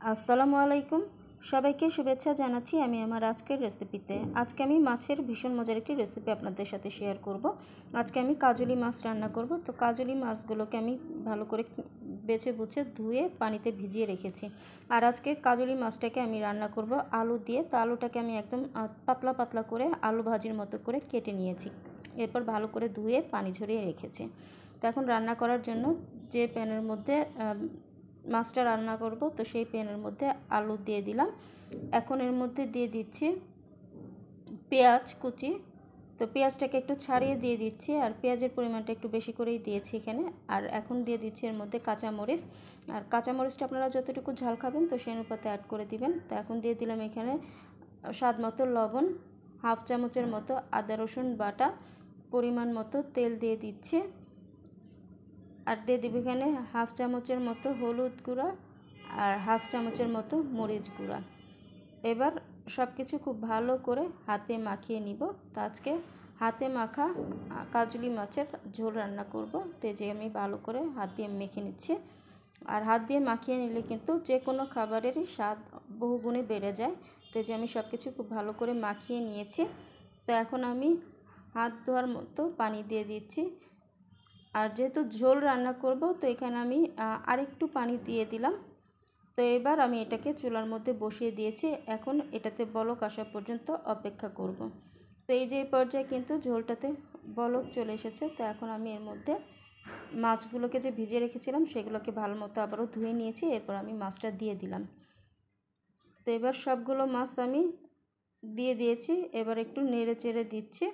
আসসালামু আলাইকুম, সবাইকে শুভেচ্ছা জানাচ্ছি আমি আমার আজকের রেসিপিতে। আজকে আমি মাছের ভীষণ মজার একটি রেসিপি আপনাদের সাথে শেয়ার করব। আজকে আমি কাজলি মাছ রান্না করব। তো কাজলি মাছগুলোকে আমি ভালো করে বেছে বুছে ধুয়ে পানিতে ভিজিয়ে রেখেছি। আর আজকে কাজলি মাছটাকে আমি রান্না করব আলু দিয়ে। তো আলুটাকে আমি একদম পাতলা পাতলা করে আলু ভাজির মতো করে কেটে নিয়েছি। এরপর ভালো করে ধুয়ে পানি ঝরিয়ে রেখেছি। তো এখন রান্না করার জন্য যে প্যানের মধ্যে মাছটা রান্না করব, তো সেই প্যানের মধ্যে আলু দিয়ে দিলাম। এখন এর মধ্যে দিয়ে দিচ্ছি পেঁয়াজ কুচি। তো পেঁয়াজটাকে একটু ছাড়িয়ে দিয়ে দিচ্ছি, আর পেঁয়াজের পরিমাণটা একটু বেশি করেই দিয়েছি এখানে। আর এখন দিয়ে দিচ্ছি এর মধ্যে কাঁচামরিচ। আর কাঁচামরিচটা আপনারা যতটুকু ঝাল খাবেন তো সেই অনুপাতে অ্যাড করে দিবেন। তো এখন দিয়ে দিলাম এখানে স্বাদ মতো লবণ, হাফ চামচের মতো আদা রসুন বাটা, পরিমাণ মতো তেল দিয়ে দিচ্ছি। আর দিয়ে দিব এখানে হাফ চামচের মতো হলুদ গুঁড়া আর হাফ চামচের মতো মরিচ গুঁড়া। এবার সব কিছু খুব ভালো করে হাতে মাখিয়ে নিব। তো আজকে হাতে মাখা কাজলি মাছের ঝোল রান্না করব। তো যে আমি ভালো করে হাত দিয়ে মেখে নিচ্ছি। আর হাত দিয়ে মাখিয়ে নিলে কিন্তু যে কোনো খাবারেরই স্বাদ বহুগুণে বেড়ে যায়। তো যে আমি সব কিছু খুব ভালো করে মাখিয়ে নিয়েছি। তো এখন আমি হাত ধোয়ার মতো পানি দিয়ে দিচ্ছি। আর যেহেতু ঝোল রান্না করব, তো এখানে আমি আরেকটু পানি দিয়ে দিলাম। তো এবার আমি এটাকে চুলার মধ্যে বসিয়ে দিয়েছি। এখন এটাতে বলক আসা পর্যন্ত অপেক্ষা করব। তো এই যে পর্যায়ে কিন্তু ঝোলটাতে বলক চলে এসেছে। তো এখন আমি এর মধ্যে মাছগুলোকে যে ভিজিয়ে রেখেছিলাম সেগুলোকে ভালো মতো আবারও ধুয়ে নিয়েছি। এরপর আমি মাছটা দিয়ে দিলাম। তো এবার সবগুলো মাছ আমি দিয়ে দিয়েছি। এবার একটু নেড়ে চেড়ে দিচ্ছি।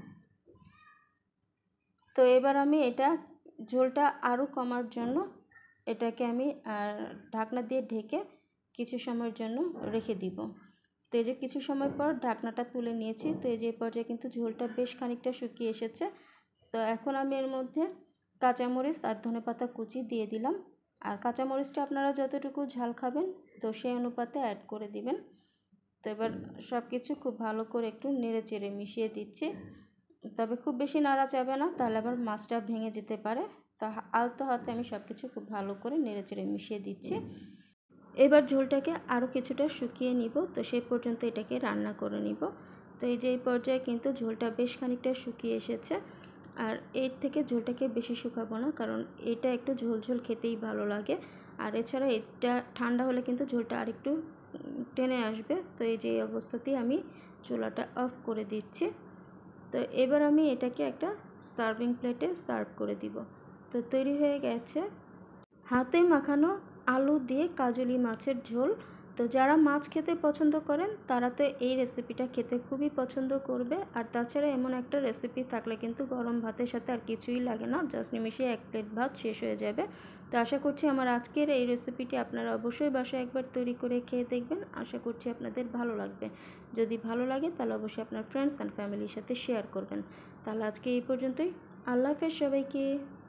তো এবার আমি এটা ঝোলটা আরও কমার জন্য এটাকে আমি ঢাকনা দিয়ে ঢেকে কিছু সময়ের জন্য রেখে দিব। তো এই যে কিছু সময় পর ঢাকনাটা তুলে নিয়েছি। তো এই যে পর্যায়ে কিন্তু ঝোলটা বেশ খানিকটা শুকিয়ে এসেছে। তো এখন আমি এর মধ্যে কাঁচামরিচ আর ধনেপাতা কুচি দিয়ে দিলাম। আর কাঁচামরিচটা আপনারা যতটুকু ঝাল খাবেন তো সেই অনুপাতে অ্যাড করে দিবেন। তো এবার সব কিছু খুব ভালো করে একটু নেড়ে চেড়ে মিশিয়ে দিচ্ছি। তবে খুব বেশি নাড়া যাবে না, তাহলে আবার মাছটা ভেঙে যেতে পারে। তা আলতো হাতে আমি সব কিছু খুব ভালো করে নেড়ে চেড়ে মিশিয়ে দিচ্ছি। এবার ঝোলটাকে আরও কিছুটা শুকিয়ে নিব। তো সেই পর্যন্ত এটাকে রান্না করে নিব। তো এই যে এই পর্যায়ে কিন্তু ঝোলটা বেশ খানিকটা শুকিয়ে এসেছে। আর এর থেকে ঝোলটাকে বেশি শুকাবো না, কারণ এটা একটু ঝোল ঝোল খেতেই ভালো লাগে। আর এছাড়া এটা ঠান্ডা হলে কিন্তু ঝোলটা আরেকটু টেনে আসবে। তো এই যে এই অবস্থাতেই আমি চুলাটা অফ করে দিচ্ছি। তো এবার আমি এটাকে একটা সার্ভিং প্লেটে সার্ভ করে দিব। তো তৈরি হয়ে গেছে হাতে মাখানো আলু দিয়ে কাজলি মাছের ঝোল। তো যারা মাছ খেতে পছন্দ করেন তারা তো এই রেসিপিটা খেতে খুবই পছন্দ করবে। আর তাছাড়া এমন একটা রেসিপি থাকলে কিন্তু গরম ভাতের সাথে আর কিছুই লাগে না, জাস্ট নিমিশে এক প্লেট ভাত শেষ হয়ে যাবে। তো আশা করছি আমার আজকের এই রেসিপিটি আপনারা অবশ্যই বাসায় একবার তৈরি করে খেয়ে দেখবেন। আশা করছি আপনাদের ভালো লাগবে। যদি ভালো লাগে তাহলে অবশ্যই আপনার ফ্রেন্ডস অ্যান্ড ফ্যামিলির সাথে শেয়ার করবেন। তাহলে আজকে এই পর্যন্তই। আল্লাহ হাফেজ সবাইকে।